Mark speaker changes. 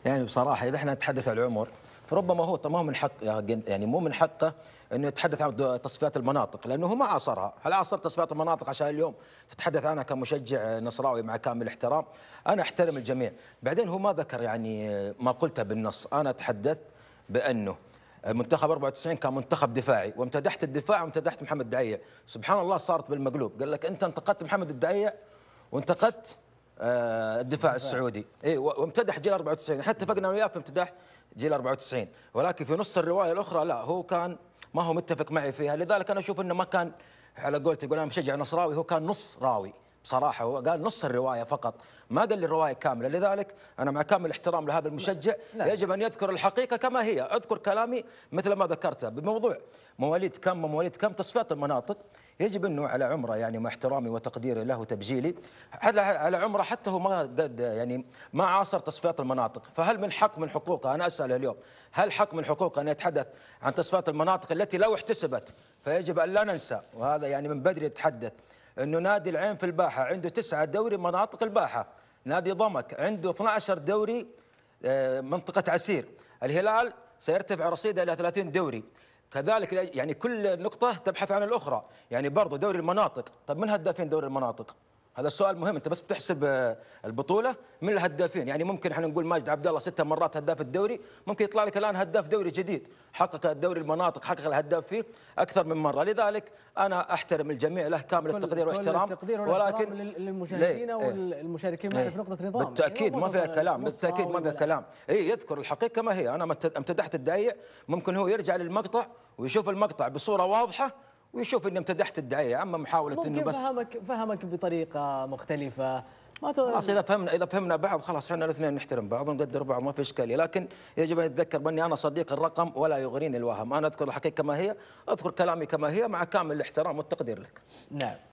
Speaker 1: يعني بصراحه اذا احنا نتحدث عن العمر فربما هو ما هو من حق يعني مو من حقه انه يتحدث عن تصفيات المناطق، لانه هو ما عاصرها. هل عاصر تصفيات المناطق عشان اليوم تتحدث عنها كمشجع نصراوي مع كامل الاحترام؟ انا احترم الجميع. بعدين هو ما ذكر يعني ما قلته بالنص. انا تحدثت بانه منتخب 94 كان منتخب دفاعي، وامتدحت الدفاع وامتدحت محمد دعية. سبحان الله صارت بالمقلوب، قال لك انت انتقدت محمد الدعية وانتقدت الدفاع السعودي. اي وامتدح جيل 94، حتى اتفقنا وياه في امتداح جيل 94، ولكن في نص الروايه الاخرى لا، هو كان ما هو متفق معي فيها. لذلك انا اشوف انه ما كان على قولتي، يقول انا مشجع نصراوي، هو كان نص راوي بصراحه. هو قال نص الروايه فقط، ما قال لي الروايه كامله. لذلك انا مع كامل الاحترام لهذا المشجع يجب ان يذكر الحقيقه كما هي. اذكر كلامي مثل ما ذكرته بموضوع مواليد كم تصفيات المناطق. يجب انه على عمره، يعني مع احترامي وتقديري له وتبجيلي، على عمره حتى هو ما قد يعني ما عاصر تصفيات المناطق. فهل من حقوقه، انا اساله اليوم، هل حق من حقوقه ان يتحدث عن تصفيات المناطق التي لو احتسبت؟ فيجب ان لا ننسى، وهذا يعني من بدري يتحدث، انه نادي العين في الباحه عنده 9 دوري مناطق الباحه، نادي ضمك عنده 12 دوري منطقه عسير، الهلال سيرتفع رصيده الى 30 دوري. كذلك يعني كل نقطة تبحث عن الأخرى. يعني برضو دوري المناطق، طيب من هدافين دوري المناطق؟ هذا السؤال مهم. أنت بس بتحسب البطولة من الهدافين. يعني ممكن احنا نقول ماجد عبد الله 6 مرات هداف الدوري، ممكن يطلع لك الآن هداف دوري جديد حقق الدوري المناطق، حقق الهداف فيه أكثر من مرة. لذلك أنا أحترم الجميع، له كامل التقدير والاحترام،
Speaker 2: ولكن للمشاهدين والمشاركين معنا في نقطة نظام.
Speaker 1: بالتأكيد ما فيها كلام، بالتأكيد ما فيها كلام. إيه، يذكر الحقيقة كما هي. أنا امتدحت الدعية، ممكن هو يرجع للمقطع ويشوف المقطع بصورة واضحة ويشوف اني امتدحت الدعية. اما محاولة انه بس
Speaker 2: فهمك بطريقة مختلفة. ما
Speaker 1: خلاص، اذا فهمنا بعض خلاص، احنا الاثنين نحترم بعض ونقدر بعض، ما في اشكاليه. لكن يجب ان يتذكر باني انا صديق الرقم ولا يغريني الوهم. انا اذكر الحقيقه كما هي، اذكر كلامي كما هي مع كامل الاحترام والتقدير لك.
Speaker 2: نعم.